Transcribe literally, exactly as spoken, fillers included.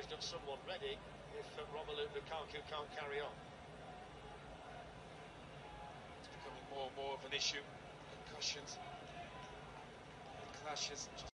he's got someone ready if uh, Romelu Lukaku can't carry on. It's becoming more and more of an issue. Concussions and clashes.